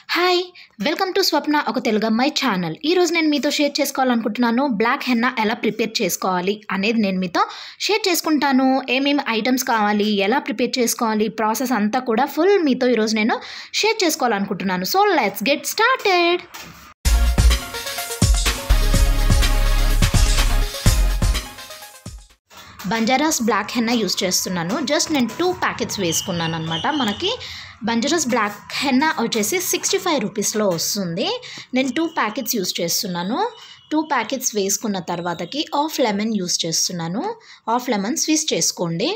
Hi welcome to స్వప్న ఒక తెలుగు అమ్మాయి channel. ఈరోజు నేను మీతో షేర్ చేసుకోవాలనుకుంటున్నాను బ్లాక్ హెన్నా ఎలా ప్రిపేర్ చేసుకోవాలి అనేది నేను మీతో షేర్ చేసుకుంటాను. ఏమేమి ఐటమ్స్ కావాలి, ఎలా ప్రిపేర్ చేసుకోవాలి, ప్రాసెస్ అంతా కూడా ఫుల్ మీతో ఈరోజు నేను షేర్ చేసుకోవాలనుకుంటున్నాను. So let's get started. Banjaras black henna use చేస్తున్నాను. జస్ట్ నేను 2 ప్యాకెట్స్ వేసుకున్నాను అనమాట. మనకి బంజారాస్ బ్లాక్ హెన్నా వచ్చేసి 65 రూపీస్లో వస్తుంది. నేను 2 ప్యాకెట్స్ యూస్ చేస్తున్నాను. 2 ప్యాకెట్స్ వేసుకున్న తర్వాతకి హాఫ్ లెమన్ యూస్ చేస్తున్నాను. హాఫ్ లెమన్ స్క్వీజ్ చేసుకోండి.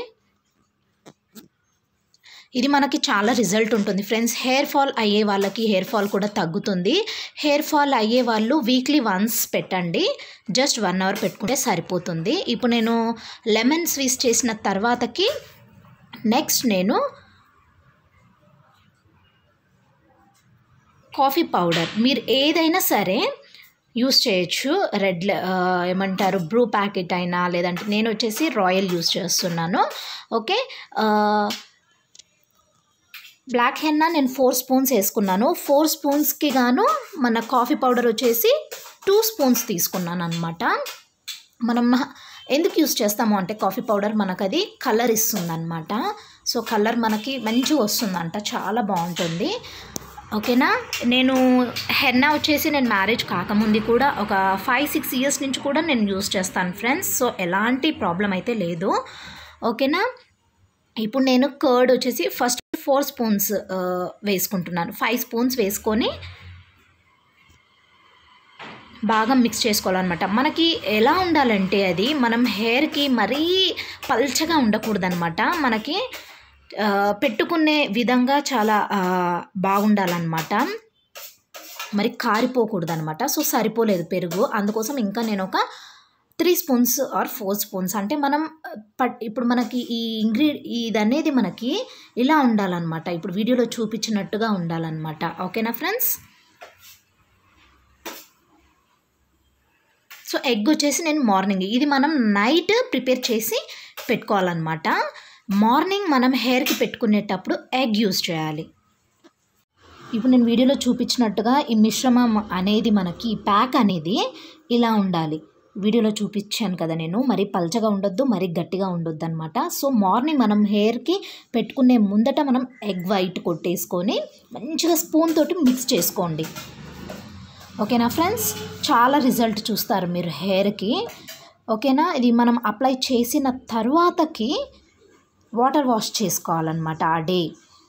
ఇది మనకి చాలా రిజల్ట్ ఉంటుంది ఫ్రెండ్స్. హెయిర్ ఫాల్ అయ్యే వాళ్ళకి హెయిర్ ఫాల్ కూడా తగ్గుతుంది. హెయిర్ ఫాల్ అయ్యే వాళ్ళు వీక్లీ వన్స్ పెట్టండి. జస్ట్ 1 అవర్ పెట్టుకుంటే సరిపోతుంది. ఇప్పుడు నేను లెమన్ స్క్వీజ్ చేసిన తర్వాతకి నెక్స్ట్ నేను కాఫీ పౌడర్, మీరు ఏదైనా సరే యూస్ చేయొచ్చు. ఏమంటారు, బ్రూ ప్యాకెట్ అయినా, లేదంటే నేను వచ్చేసి రాయల్ యూస్ చేస్తున్నాను. ఓకే, బ్లాక్ హెన్నా నేను 4 స్పూన్స్ వేసుకున్నాను. 4 స్పూన్స్కి గాను మన కాఫీ పౌడర్ వచ్చేసి 2 స్పూన్స్ తీసుకున్నాను అనమాట. మనం ఎందుకు యూస్ చేస్తాము అంటే కాఫీ పౌడర్ మనకు అది కలర్ ఇస్తుంది అనమాట. సో కలర్ మనకి మంచిగా వస్తుందంట, చాలా బాగుంటుంది. ఓకేనా, నేను హెన్నా వచ్చేసి నేను మ్యారేజ్ కాకముందు కూడా ఒక 5-6 ఇయర్స్ నుంచి కూడా నేను యూస్ చేస్తాను ఫ్రెండ్స్. సో ఎలాంటి ప్రాబ్లం అయితే లేదు. ఓకేనా, ఇప్పుడు నేను కర్డ్ వచ్చేసి ఫస్ట్ 4 స్పూన్స్ వేసుకుంటున్నాను. 5 స్పూన్స్ వేసుకొని బాగా మిక్స్ చేసుకోవాలన్నమాట. మనకి ఎలా ఉండాలంటే అది మనం హెయిర్కి మరీ పల్చగా ఉండకూడదన్నమాట. మనకి పెట్టుకునే విధంగా చాలా బాగుండాలన్నమాట. మరి కారిపోకూడదు అనమాట. సో సరిపోలేదు పెరుగు, అందుకోసం ఇంకా నేను ఒక 3 స్పూన్స్ ఆర్ 4 స్పూన్స్ అంటే మనం ఇప్పుడు మనకి ఇదనేది మనకి ఇలా ఉండాలన్నమాట. ఇప్పుడు వీడియోలో చూపించినట్టుగా ఉండాలన్నమాట. ఓకేనా ఫ్రెండ్స్. సో ఎగ్ వచ్చేసి నేను మార్నింగ్, ఇది మనం నైట్ ప్రిపేర్ చేసి పెట్టుకోవాలన్నమాట. మార్నింగ్ మనం హెయిర్కి పెట్టుకునేటప్పుడు ఎగ్ యూస్ చేయాలి. ఇప్పుడు నేను వీడియోలో చూపించినట్టుగా ఈ మిశ్రమం అనేది మనకి ప్యాక్ అనేది ఇలా ఉండాలి. వీడియోలో చూపించాను కదా నేను, మరీ పల్చగా ఉండొద్దు, మరీ గట్టిగా ఉండొద్దు అనమాట. సో మార్నింగ్ మనం హెయిర్కి పెట్టుకునే ముందట మనం ఎగ్ వైట్ కొట్టేసుకొని మంచిగా స్పూన్ తోటి మిక్స్ చేసుకోండి. ఓకేనా ఫ్రెండ్స్, చాలా రిజల్ట్ చూస్తారు మీరు హెయిర్కి. ఓకేనా, ఇది మనం అప్లై చేసిన తర్వాతకి వాటర్ వాష్ చేసుకోవాలన్నమాట ఆ డే.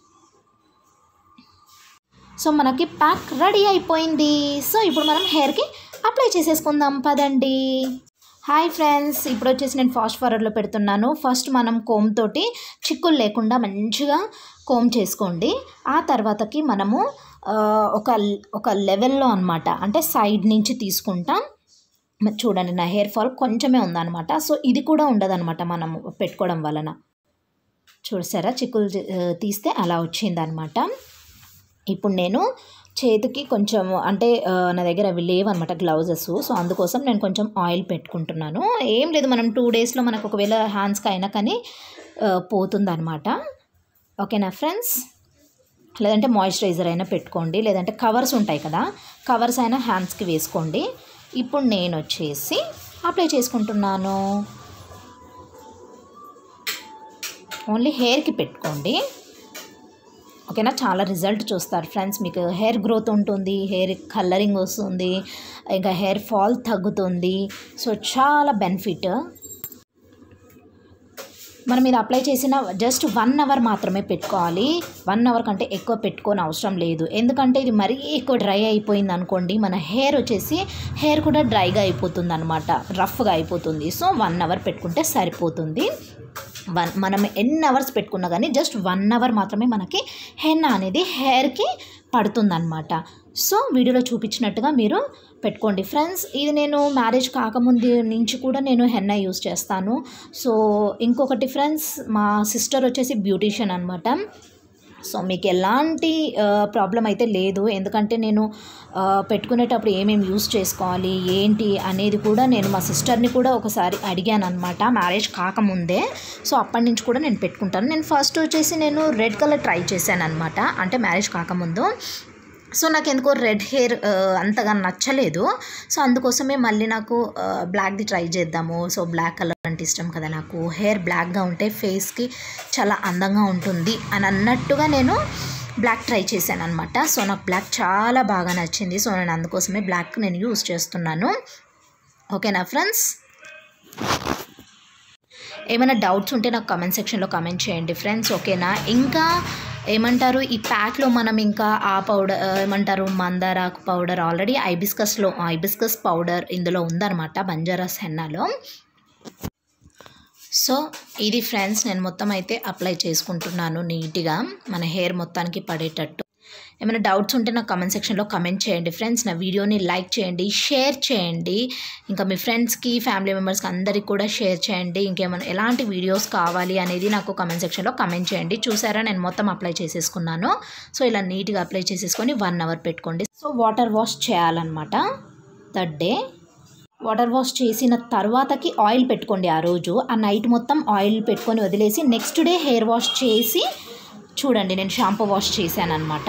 సో మనకి ప్యాక్ రెడీ అయిపోయింది. సో ఇప్పుడు మనం హెయిర్కి అప్లై చేసేసుకుందాం పదండి. హాయ్ ఫ్రెండ్స్, ఇప్పుడు వచ్చేసి నేను ఫాస్ట్ ఫార్వర్డ్లో పెడుతున్నాను. ఫస్ట్ మనం కోమ్ తోటి చిక్కులు లేకుండా మంచిగా కోమ్ చేసుకోండి. ఆ తర్వాతకి మనము ఒక లెవెల్లో అనమాట, అంటే సైడ్ నుంచి తీసుకుంటాం. చూడండి నా హెయిర్ ఫాల్ కొంచెమే ఉందన్నమాట. సో ఇది కూడా ఉండదన్నమాట మనము పెట్టుకోవడం వలన. చూసారా, చిక్కులు తీస్తే అలా వచ్చిందనమాట. ఇప్పుడు నేను చేతికి కొంచెం అంటే నా దగ్గర అవి లేవన్నమాట గ్లౌజెస్. సో అందుకోసం నేను కొంచెం ఆయిల్ పెట్టుకుంటున్నాను. ఏం లేదు, మనం 2 డేస్లో మనకు ఒకవేళ హ్యాండ్స్కి అయినా కానీ పోతుందన్నమాట. ఓకేనా ఫ్రెండ్స్, లేదంటే మాయిశ్చరైజర్ అయినా పెట్టుకోండి, లేదంటే కవర్స్ ఉంటాయి కదా, కవర్స్ అయినా హ్యాండ్స్కి వేసుకోండి. ఇప్పుడు నేను వచ్చేసి అప్లై చేసుకుంటున్నాను. ఓన్లీ హెయిర్కి పెట్టుకోండి. ఓకేనా, చాలా రిజల్ట్ చూస్తారు ఫ్రెండ్స్. మీకు హెయిర్ గ్రోత్ ఉంటుంది, హెయిర్ కలరింగ్ వస్తుంది, ఇంకా హెయిర్ ఫాల్ తగ్గుతుంది. సో చాలా బెనిఫిట్. మనం ఇది అప్లై చేసిన జస్ట్ 1 అవర్ మాత్రమే పెట్టుకోవాలి. 1 అవర్ కంటే ఎక్కువ పెట్టుకోని అవసరం లేదు. ఎందుకంటే ఇది మరీ ఎక్కువ డ్రై అయిపోయింది అనుకోండి, మన హెయిర్ వచ్చేసి హెయిర్ కూడా డ్రైగా అయిపోతుంది అనమాట, రఫ్గా అయిపోతుంది. సో 1 అవర్ పెట్టుకుంటే సరిపోతుంది. మనం ఎన్ని అవర్స్ పెట్టుకున్నా కానీ జస్ట్ 1 అవర్ మాత్రమే మనకి హెన్నా అనేది హెయిర్కి పడుతుందన్నమాట. సో వీడియోలో చూపించినట్టుగా మీరు పెట్టుకోండి ఫ్రెండ్స్. ఇది నేను మ్యారేజ్ కాకముందు నుంచి కూడా నేను హెన్నా యూస్ చేస్తాను. సో ఇంకొకటి ఫ్రెండ్స్, మా సిస్టర్ వచ్చేసి బ్యూటీషియన్ అనమాట. సో మీకు ఎలాంటి ప్రాబ్లం అయితే లేదు. ఎందుకంటే నేను పెట్టుకునేటప్పుడు ఏమేమి యూస్ చేసుకోవాలి ఏంటి అనేది కూడా నేను మా సిస్టర్ని కూడా ఒకసారి అడిగాను అనమాట, మ్యారేజ్ కాకముందే. సో అప్పటి నుంచి కూడా నేను పెట్టుకుంటాను. నేను ఫస్ట్ వచ్చేసి నేను రెడ్ కలర్ ట్రై చేశాను అనమాట, అంటే మ్యారేజ్ కాకముందు. సో నాకు ఎందుకో రెడ్ హెయిర్ అంతగా నచ్చలేదు. సో అందుకోసమే మళ్ళీ నాకు బ్లాక్ది ట్రై చేద్దాము. సో బ్లాక్ కలర్ అంటే ఇష్టం కదా నాకు, హెయిర్ బ్లాక్గా ఉంటే ఫేస్కి చాలా అందంగా ఉంటుంది అని అన్నట్టుగా నేను బ్లాక్ ట్రై చేశాను అనమాట. సో నాకు బ్లాక్ చాలా బాగా నచ్చింది. సో నేను అందుకోసమే బ్లాక్ నేను యూజ్ చేస్తున్నాను. ఓకేనా ఫ్రెండ్స్? ఏమైనా డౌట్స్ ఉంటే నాకు కమెంట్ సెక్షన్లో కమెంట్ చేయండి ఫ్రెండ్స్. ఓకేనా? ఇంకా ఏమంటారు, ఈ ప్యాక్లో మనం ఇంకా ఆ పౌడర్ ఏమంటారు, మందారాకు పౌడర్, ఆల్రెడీ ఐబిస్కస్ పౌడర్ ఇందులో ఉందన్నమాట బంజారాస్ హెన్నాలో. సో ఇది ఫ్రెండ్స్, నేను మొత్తం అయితే అప్లై చేసుకుంటున్నాను నీట్గా మన హెయిర్ మొత్తానికి పడేటట్టు. ఏమైనా డౌట్స్ ఉంటే నాకు కమెంట్ సెక్షన్లో కమెంట్ చేయండి ఫ్రెండ్స్. నా వీడియోని లైక్ చేయండి, షేర్ చేయండి, ఇంకా మీ ఫ్రెండ్స్కి, ఫ్యామిలీ మెంబర్స్కి అందరికీ కూడా షేర్ చేయండి. ఇంకేమైనా ఎలాంటి వీడియోస్ కావాలి అనేది నాకు కమెంట్ సెక్షన్లో కమెంట్ చేయండి. చూసారా, నేను మొత్తం అప్లై చేసేసుకున్నాను. సో ఇలా నీట్గా అప్లై చేసేసుకొని 1 అవర్ పెట్టుకోండి. సో వాటర్ వాష్ చేయాలన్నమాట థర్డ్ డే. వాటర్ వాష్ చేసిన తర్వాతకి ఆయిల్ పెట్టుకోండి. ఆ రోజు ఆ నైట్ మొత్తం ఆయిల్ పెట్టుకొని వదిలేసి నెక్స్ట్ డే హెయిర్ వాష్ చేసి చూడండి. నేను షాంపూ వాష్ చేశాను అనమాట.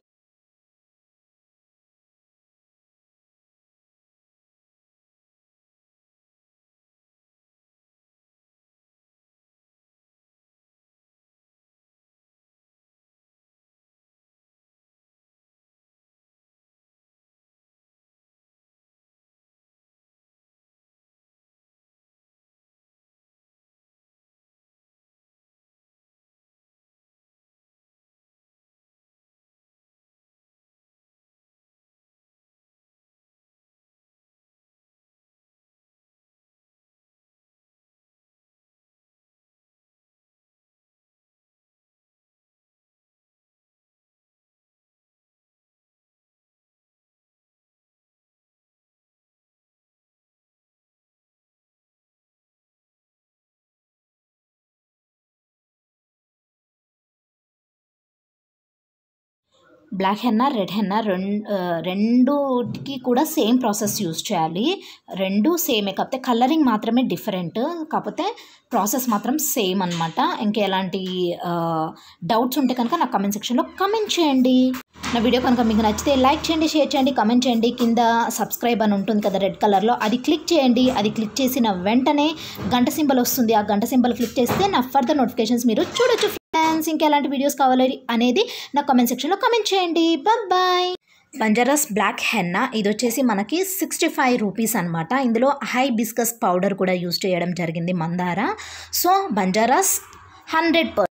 బ్లాక్ హెన్నా, రెడ్ హెన్నా రెండుకి కూడా సేమ్ ప్రాసెస్ యూజ్ చేయాలి. రెండు సేమే, కాకపోతే కలరింగ్ మాత్రమే డిఫరెంట్, కాకపోతే ప్రాసెస్ మాత్రం సేమ్ అనమాట. ఇంకెలాంటి డౌట్స్ ఉంటే కనుక నాకు కమెంట్ సెక్షన్లో కమెంట్ చేయండి. నా వీడియో కనుక మీకు నచ్చితే లైక్ చేయండి, షేర్ చేయండి, కమెంట్ చేయండి. కింద సబ్స్క్రైబ్ అని ఉంటుంది కదా రెడ్ కలర్లో, అది క్లిక్ చేయండి. అది క్లిక్ చేసిన వెంటనే గంట సింబల్ వస్తుంది. ఆ గంట సింబల్ క్లిక్ చేస్తే నా ఫర్దర్ నోటిఫికేషన్స్ మీరు చూడొచ్చు ఫ్రెండ్స్. ఇంకా ఎలాంటి వీడియోస్ కావాలి అనేది నా కమెంట్ సెక్షన్లో కమెంట్ చేయండి. బాయ్. బంజారాస్ బ్లాక్ హెన్నా ఇది వచ్చేసి మనకి 65 రూపీస్ అనమాట. ఇందులో హైబిస్కస్ పౌడర్ కూడా యూజ్ చేయడం జరిగింది, మందార. సో బంజారాస్ 100%.